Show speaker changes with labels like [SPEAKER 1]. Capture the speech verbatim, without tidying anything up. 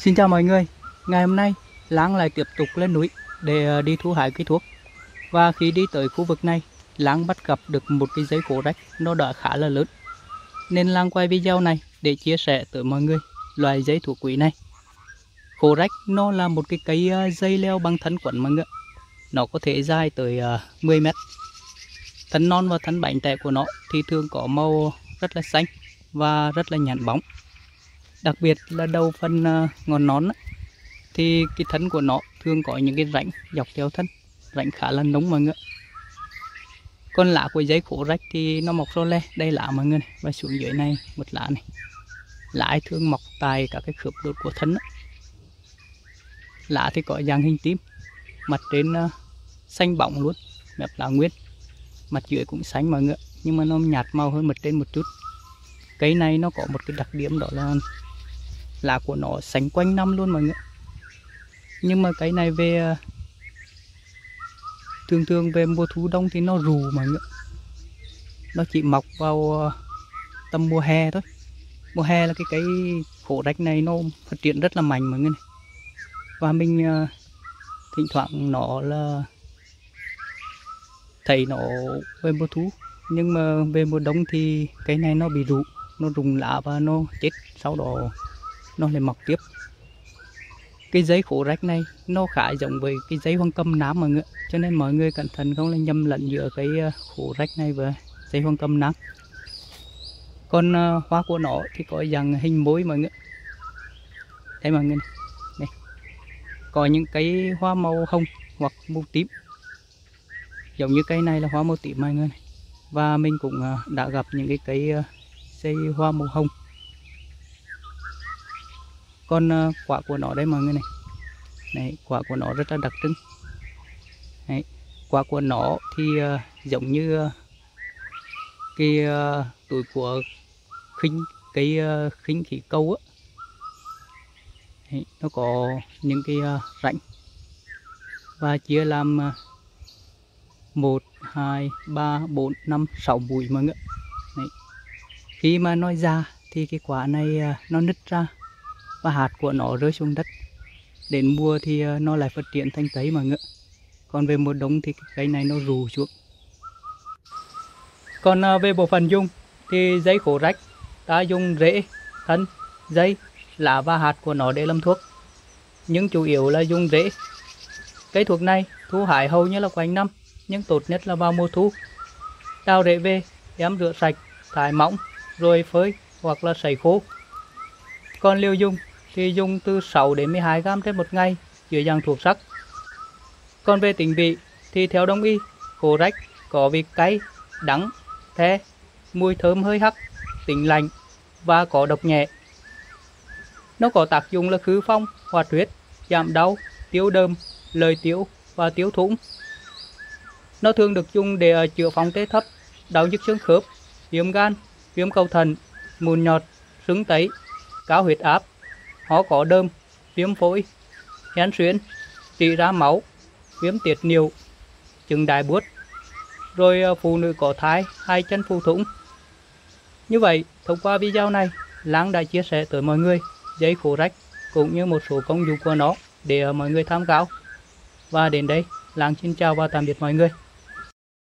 [SPEAKER 1] Xin chào mọi người. Ngày hôm nay Lang lại tiếp tục lên núi để ờ, đi thu hái cây thuốc. Và khi đi tới khu vực này, Lang bắt gặp được một cái dây khổ rách nó đã khá là lớn. Nên Lang quay video này để chia sẻ tới mọi người loài dây thuốc quý này. Khổ rách nó là một cái cây ờ, dây leo bằng thân quấn mọi người. Nó có thể dài tới uh, mười mét. Thân non và thân bánh tẻ của nó thì thường có màu rất là xanh và rất là nhẵn bóng. Đặc biệt là đầu phần uh, ngọn nón á, thì cái thân của nó thường có những cái rãnh dọc theo thân, rãnh khá là nóng mọi người. Còn lá của dây khổ rách thì nó mọc rô le, đây lá mọi người này, và xuống dưới này một lá này. Lá thường mọc tại các cái khớp đốt của thân á. Lá thì có dạng hình tím, mặt trên uh, xanh bóng luôn, mép lá nguyên, mặt dưới cũng xanh mọi người, nhưng mà nó nhạt màu hơn mặt trên một chút. Cây này nó có một cái đặc điểm đó là lá của nó xanh quanh năm luôn mọi người. Nhưng mà cây này về thường thường về mùa thu đông thì nó rù mọi người. Nó chỉ mọc vào tầm mùa hè thôi. Mùa hè là cái cây khổ rách này nó phát triển rất là mạnh mọi người này. Và mình thỉnh thoảng nó là thấy nó về mùa thu, nhưng mà về mùa đông thì cây này nó bị rụng, nó rụng lá và nó chết, sau đó nó lại mọc tiếp. Cái dây khổ rách này nó khá giống với cái dây hoàng cầm nám mọi người, cho nên mọi người cẩn thận không là nhầm lẫn giữa cái khổ rách này và dây hoàng cầm nám. Còn uh, hoa của nó thì có dạng hình mối mọi người. Đây mọi người này. Đây. Có những cái hoa màu hồng hoặc màu tím, giống như cây này là hoa màu tím mọi người này. Và mình cũng uh, đã gặp những cái cây uh, dây hoa màu hồng. Còn uh, quả của nó đây mọi người này. Này, quả của nó rất là đặc trưng. Đấy, quả của nó thì uh, giống như uh, cái uh, tuổi của khinh cái uh, khinh khí cầu á. Đấy, nó có những cái uh, rãnh và chia làm uh, một, hai, ba, bốn, năm, sáu bụi mọi người. Đấy. Khi mà nó già thì cái quả này uh, nó nứt ra và hạt của nó rơi xuống đất. Đến mùa thì nó lại phát triển thành cây mọi người. Còn về mùa đông thì cái cây này nó rù xuống. Còn về bộ phận dùng thì dây khổ rách ta dùng rễ, thân, dây, lá và hạt của nó để làm thuốc. Nhưng chủ yếu là dùng rễ. Cây thuốc này thu hái hầu như là quanh năm, nhưng tốt nhất là vào mùa thu. Đào rễ về, đem rửa sạch, thái mỏng, rồi phơi hoặc là sấy khô. Còn liều dùng thì dùng từ sáu đến mười hai gam trên một ngày dưới dạng thuốc sắc. Còn về tính vị thì theo đông y, khổ rách có vị cay, đắng, the, mùi thơm hơi hắc, tính lạnh và có độc nhẹ. Nó có tác dụng là khứ phong, hoạt huyết, giảm đau, tiêu đờm, lợi tiểu và tiêu thủng. Nó thường được dùng để chữa phong tê thấp, đau nhức xương khớp, viêm gan, viêm cầu thận, mụn nhọt, sưng tấy, cao huyết áp, ho có đơm, viêm phổi, hen suyễn, trị ra máu, viêm tiết niệu, chứng đại buốt, rồi phụ nữ có thai, hai chân phù thủng. Như vậy, thông qua video này, Lang đã chia sẻ tới mọi người dây khổ rách cũng như một số công dụng của nó để mọi người tham khảo. Và đến đây, Lang xin chào và tạm biệt mọi người.